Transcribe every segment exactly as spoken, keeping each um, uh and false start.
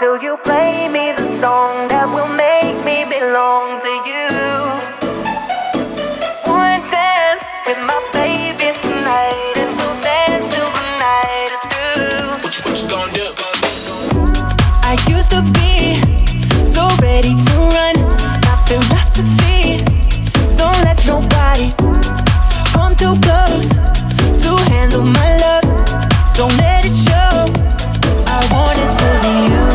till you play me the song that will make me belong to you. One dance with my baby tonight, and we'll dance till the night is through. What you, what you gonna do? I used to be so ready to run. My philosophy: don't let nobody come too close to handle my love. Don't let it show. I want it to be you.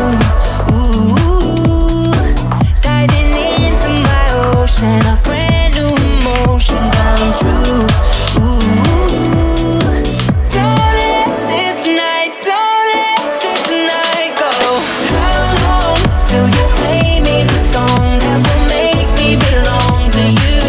Ooh, diving into my ocean, a brand new emotion come true. Ooh, don't let this night, don't let this night go. How long till you play me the song that will make me belong to you?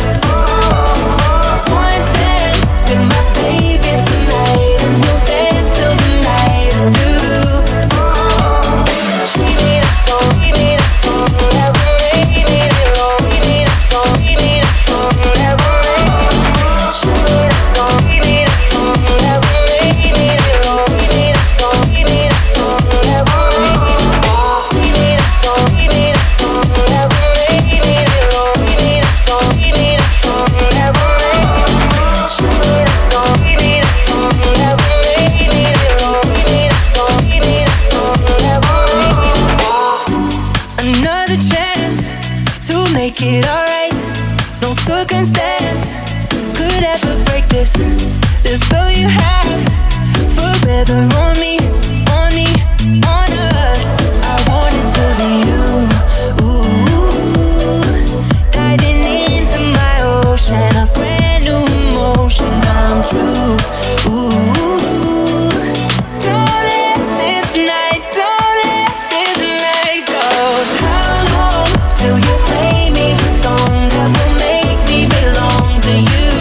One dance with my baby tonight, and we'll dance till the night is through. She be that song, give me that song that will make me belong. Give me that song, give me that song that will make me. She be that song, give me that song that will make me belong. Give me that song, give me that song that will make me. Give me that song, give me that song that will make me belong. Give me that song, give me that song that will make me. She be that song, give me that song that will make me belong. Give me that song, give me that song that will make me. Another chance to make it alright. No circumstance could ever break this. This spell you have forever on me, on me, on us. I want it to be you. Ooh, diving into my ocean, a brand new emotion come true. Ooh, don't let this night, don't let this night go. How long till you play me the song that will make me belong to you?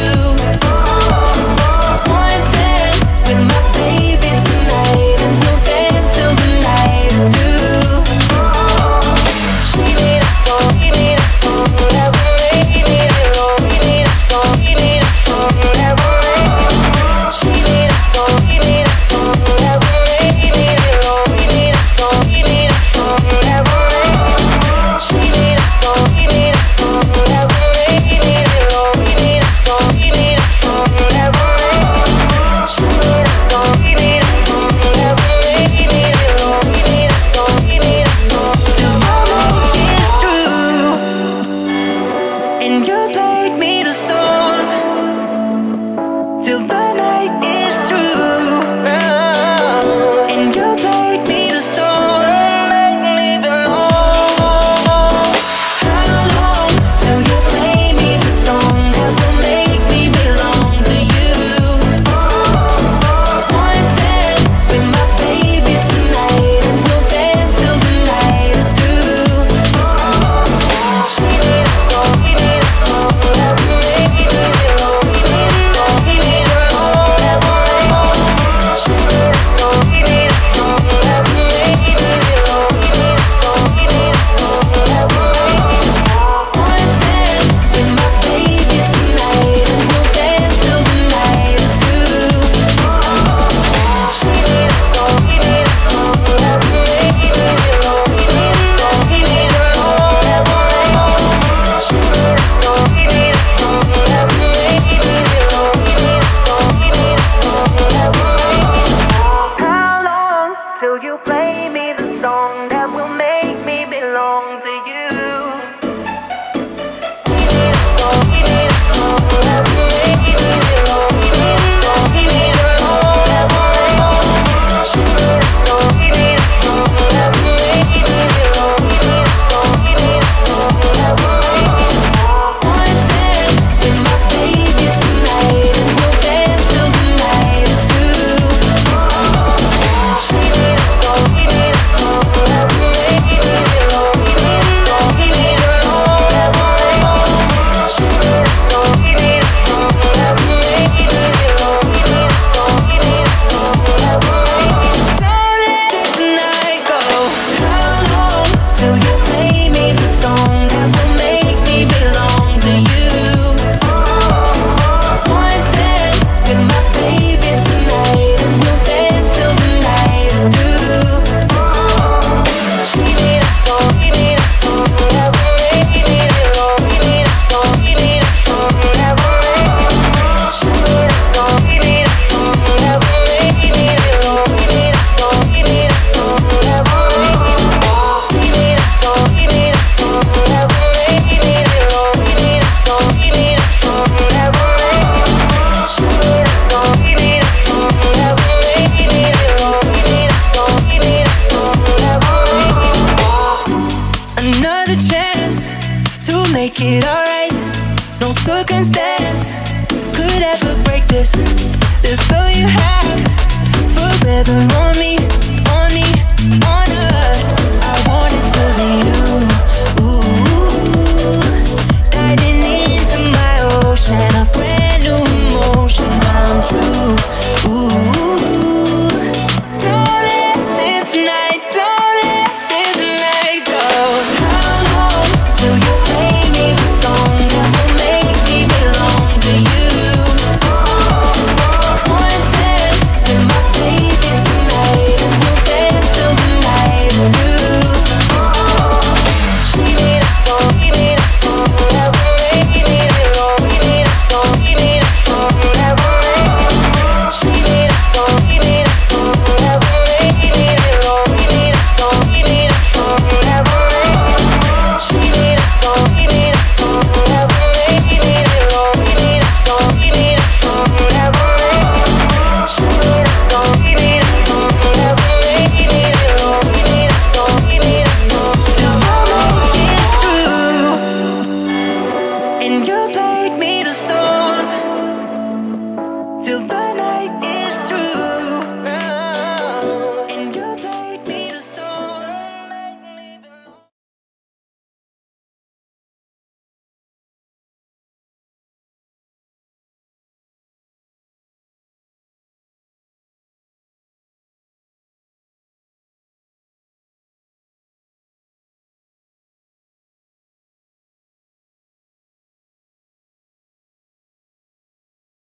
One dance with my baby tonight, and we'll dance till the night is through. She be that song, give me that song that will make me belong. Give me that song, give me that song that will make me. She be that song, give me that song that will make me belong. Give me that song, give me that song that will make me. She be that song, give me that song that will make me belong. Give me that song, give me that song that will make me. She be that song, give me that song that will make me belong. Give me that song, give me that song till my love is true. And you played me the song till the night is through. And you played me the song that make me belong. How long till you play me the song that will make me belong to you? One dance with my baby tonight, and we'll dance till the night is through. She be that song, give me that song that will make me belong. Give me that song, give me that song that will make me. She be that song, give me that song that will make me belong. Give me that song, give me that song that will make me. One dance with my baby tonight, and we'll dance till the night is through. She be that song, give me that song that will make me belong. Give me that song, give me that song that will make me. She be that song, give me that song that will make me belong. Give me that song, give me that song that will make me. How long till you play me the song that will make me belong to you? Give me that song, give me that song that will make me belong. Give me that song, give me that song that will make me. She be that song, give me that song that will make me belong. Give me that song, give me that song that will make me. One dance with my baby tonight, and we'll dance till the night is through. She be that song, give me that song that will circumstance could ever break this. The spell you have forever won't